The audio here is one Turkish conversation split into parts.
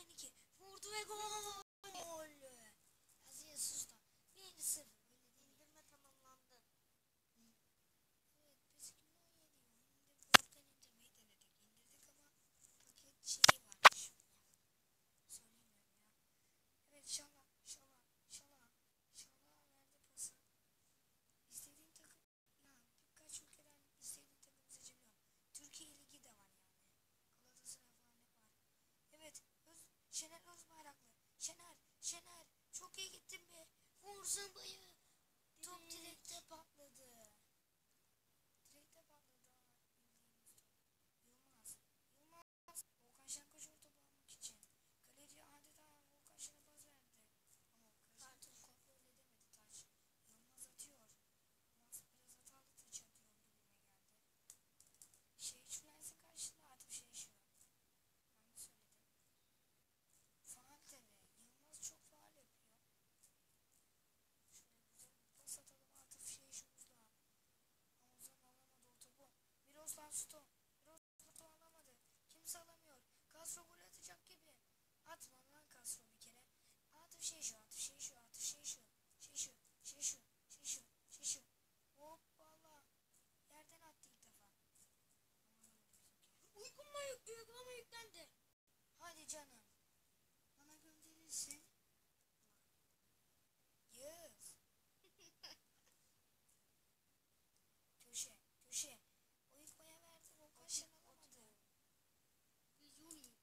Domeniki vurdu ve gol. Aziz Susta 1-0. İndirme tamamlandı. Evet, biz 2017 yılında Port'tan indirmeyi denedik. İndirdik ama paket şeyi varmış. Söyleyemiyorum ya. Evet, Şala verdi pası. İstediğin takım, ya birkaç ülkeden istediğin takım seçebiliyorum. Türkiye Ligi de var yani. Galatasaray falan hep var. Evet, Şener Özbayraklı. Şener çok iyi gittin be. Vur zımbayı. Top direkte patladı. Direkte patladı ha. Bildiğimiz top. Yılmaz. Volkan Şen koşuyor topu almak için. Kaleci adeta Volkan Şen'e pas verdi. Ama kaleci top kontrol edemedi taç. Yılmaz atıyor. Yılmaz biraz hatalı taç atıyor gibime geldi. Şulensin karşısında atıp ben de söyledim. Faal tabi. Yılmaz çok faal yapıyor. Şöyle güzel bir pas atalım Atıf Şeşuz'da. Ama Ozan alamadı o topu. Miroslav Sto. Miroslav alamadı. Kimse alamıyor. Castro gol atacak gibi. Atma lan Castro bir kere. Atıf Şeşu. Hoppala. Yerden attı ilk defa. Uygulama yüklendi. Hadi canım. Bana gönderirsin. Yes. Köşe. O ilk baya verdi. Volkan Şen alamadı. Vizuri.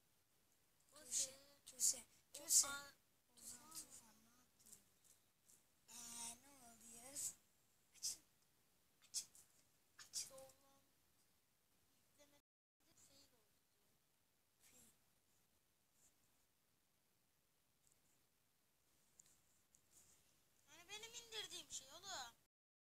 Köse. Ozan Tufan ne yaptı? Ne oldu yaz? Açın. Doğulan yüklemede fail oldu. Fi. Yani benim indirdiğim şey oğlum.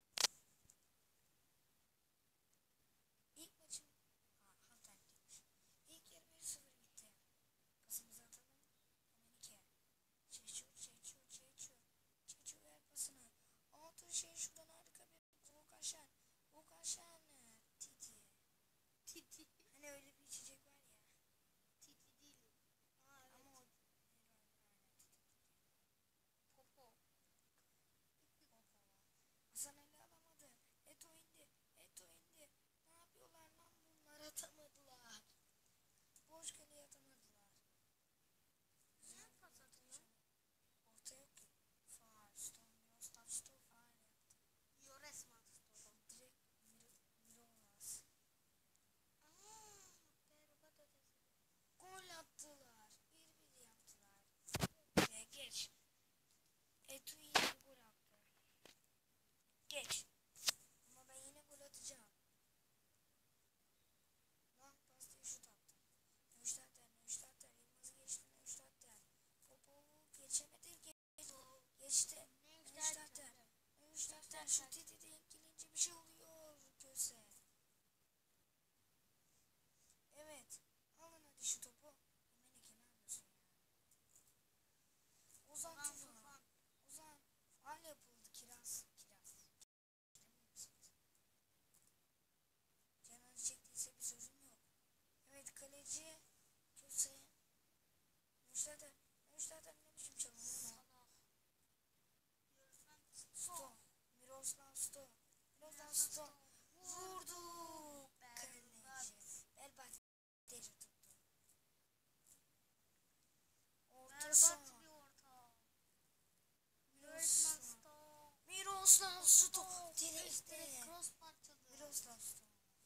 İlk maçım halftime demiş. İlk yarı 1-0 bitti. Pasımızı atalım. Domenike. Çeçu ver pasını. Altı şuradan harika bir Volkan Şen. Titi. Hani öyle bir içecek var ya. Titi değil. Aa evet. Ama o Popo. Hasan Ali alamadı. Eto indi. Ne yapıyorlar lan bunlar? Atamadılar. Boş kaleye atamadılar. Niye Güzel pas atıyor? orta yok ki. Faul. Miroslav Sto faul yaptı. Yoresman. Direkt Mirolas. Berbat ötesi. Gol attılar. 1-1 yaptılar. Ve geç. Eto yine bir gol attı. Geç. Ama ben yine gol atacağım. Long pas diye şut attım. Neustadter. Yılmaz'ı geçti Neustadter. Topu geçemedi. Geçti. Neustadter şut dedi. Denk gelince bir şey oluyor. Köse. Evet. Alın hadi şu topu. Domenike ne yapıyorsun ya? Ozan Tufan. Faal yapıldı. Kiraz. Canınız çektiyse bir sözüm yok. Evet, kaleci Köse. Neustadter ne biçim çalımı lan o? Miroslav Sto. Vurdu. Kaleci. Berbat deri tuttu. Orta saha. Bir orta. Miroslav Sto. Direkte. Cross parçalı. Miroslav Sto.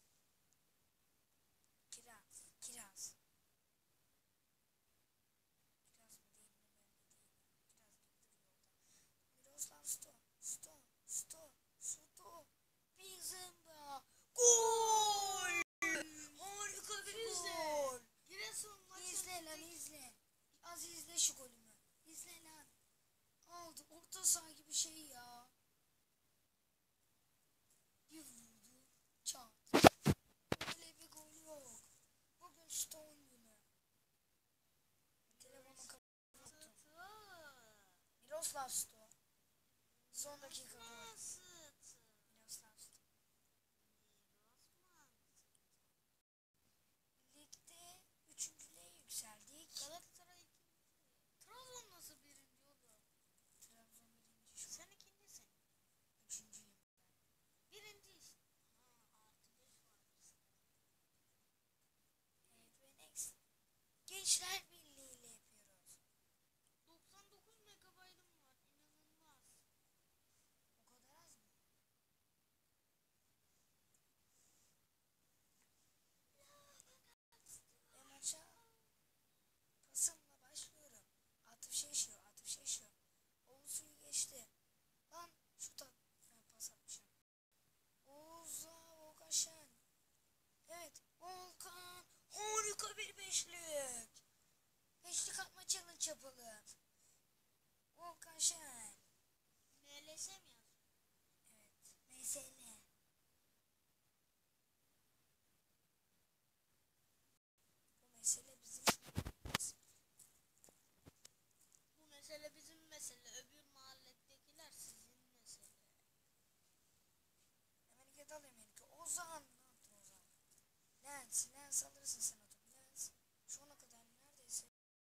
Kiraz. Kiraz mı değil mi belli değil. Miroslav Sto. Bir zımba. Gol! Harika bir gol. Giresun maçı. İzle. Az izle şu golümü. İzle lan. Aldı. Orta saha gibi şey ya. Bir vurdu. Çat. Öyle bir gol yok. Bugün Stone günü. Telefonu kapattım. Miroslav Sto. Son dakika gol. Miroslav Sto. Ligde 3.'lüğe yükseldik. Galatasaray Gençler Birliği'yle yapıyoruz. 99 megabaytım var. İnanılmaz. O kadar az mı? Ve maça pasımla başlıyorum. Atıf Şeşo, Atıf Şeşo. Oğuz'u geçti. Lan şut at. Pas atmışım. Oğuz'a Volkan Şen. Evet Volkan. Harika bir beşlik. Beşlik atma challenge yapalım. Volkan Şen. MLS mi yazıyor? Evet. Mesele. Bu mesele bizim. Bu mesele bizim mesele. Öbür mahalledekiler sizin mesele. Emelike dal Emelike. Ozan. Ne yaptın Ozan? Lens alırsın sen o topu. Lens. Şu ana kadar neredeyse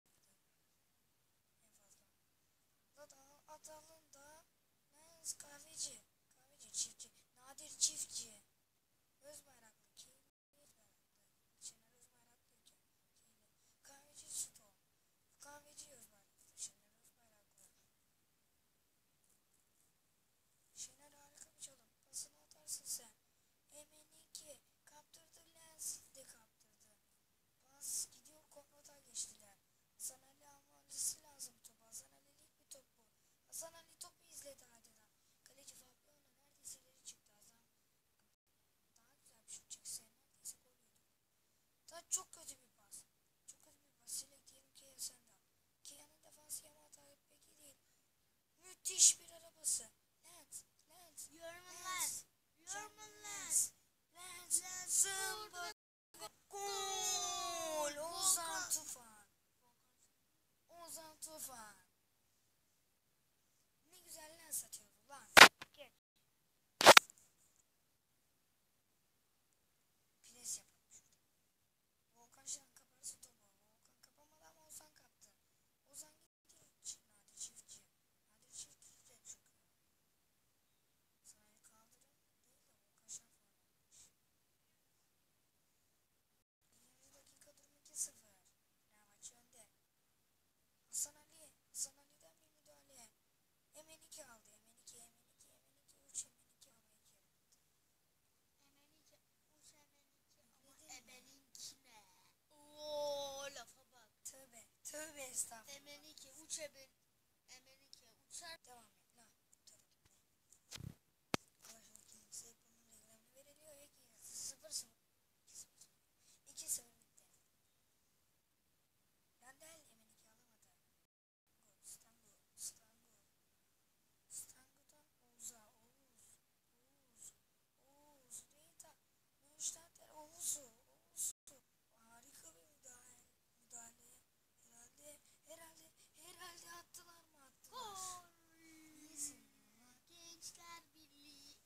en fazla. Dada Atalında Lens kahveci. Kahveci çiftçi. Nadir çiftçi. Özbayraklı. Keyli Özbayraklı. Şener Özbayraklı iken. Keyli. Kahveci Sto. Kahveci Özbayraklı. Şener Özbayraklı. Şener harika bir çalım. Pasını atarsın sen. Emenike kaptırdı Lens de kaptırdı. Pas gidiyor kontrata geçtiler. Hasan Ali alması lazım topu. Hasan Ali'lik bir top bu. Hasan Ali topu izledi adeta. Kaleci Fabiano neredeyse ileri çıktı. Azam daha güzel bir şut çekse neredeyse gol yiyorduk. Taç çok kötü bir pas. Çok kötü bir pas. Selek diyelim Keya senden. Keya'nın defansı yama hata pek iyi değil. Müthiş bir arabası. Lens. Yorumlar. Lens. Zımba. Gol. Ozan Tufan. Ozan Tufan. Ne güzel lens atıyordu lan. Geç. Pres yapalım şurada. Volkan Şen kaparsa topu. Volkan kapamadı ama Ozan kaptı. Ozan gitti. Nadir çiftçi. Nadir çiftçi de çok iyi. Sahayı kaldırın değil de Volkan Şen form almış. 20. dakika durum 2-0. Fenerbahçe önde. Hasan Ali. Hasan Ali'den bir müdahale. Emenike aldı. Emenike. 3 Emenike ama 2. Emenike. Uç Emenike ama Yükledin mi? ebeninkine. Ooo lafa bak. Tövbe estağfurullah. Emenike uç Emenike uçar. Devam et. La. Tövbe gitme. Arkadaşlar kimse bunun reklamını veriliyor. 0-0. 2-0 bitti. Yandel Emenike alamadı. Gol. Stangu'dan Oğuz'a. Oğuz. Reyta. Neustadter Oğuz'u. Harika bir müdahale. Herhalde attılar mı? Attılar. Gol. İyisin ya. Gençler Birliği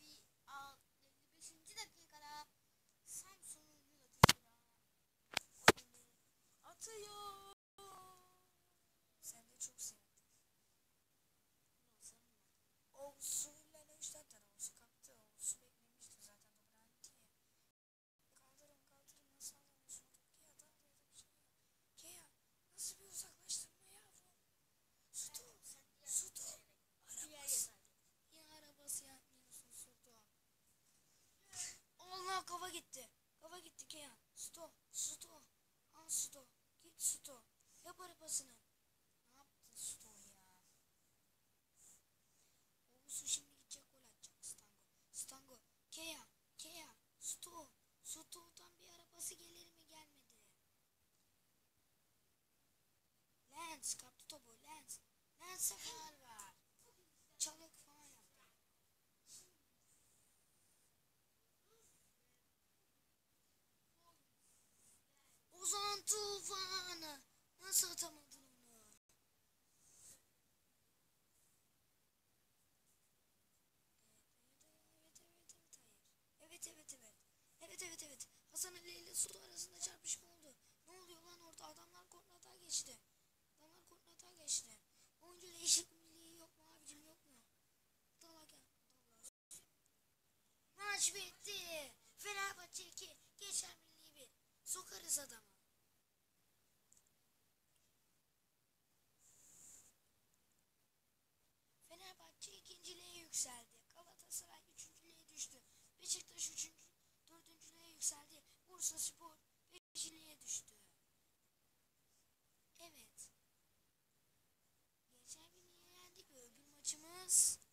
55. dakikada Samsun Yıldızı'na golünü atıyor. Sen de çok sevindin. Nasıl? Oğuz'uyla Neustadter. Oğuz'u kaptı. Oğuz'u beklemişti zaten de Brandt diye. Kaldırın nasıl anlamıyorsun o topu? Kea daha da bir şey yok. Kea nasıl bir uzaklaştırma yavrum? Suto. Ya arabası yapmıyorsun Suto. Allah kafa gitti. Kafa gitti Kea. Suto. Al Suto. Git Suto. Yap arabasını. Ne yaptı Suto ya? Oğuz'u şimdi gidecek gol atacak Stango. Kea. Suto. Suto'dan bir arabası gelir mi gelmedi. Lens kaptı topu. Lens'e faul var. Çalık falan yaptı. Ozan Tufan'ı nasıl atamadın onu? Evet. Hasan Ali ile Suto arasında çarpışma oldu. Ne oluyor lan orada? Adamlar kontratağa geçti. Oyuncu değişikliği yok mu abicim, yok mu? Dalaga. Maç bitti. Fenerbahçe 2. Gençler Birliği 1. Sokarız adamı. yükseldi. Galatasaray 3.'lüğe düştü. Beşiktaş 4.'lüğe yükseldi. Bursaspor 5.'lüğe düştü. Evet. Geçen gün yenildik ve öbür maçımız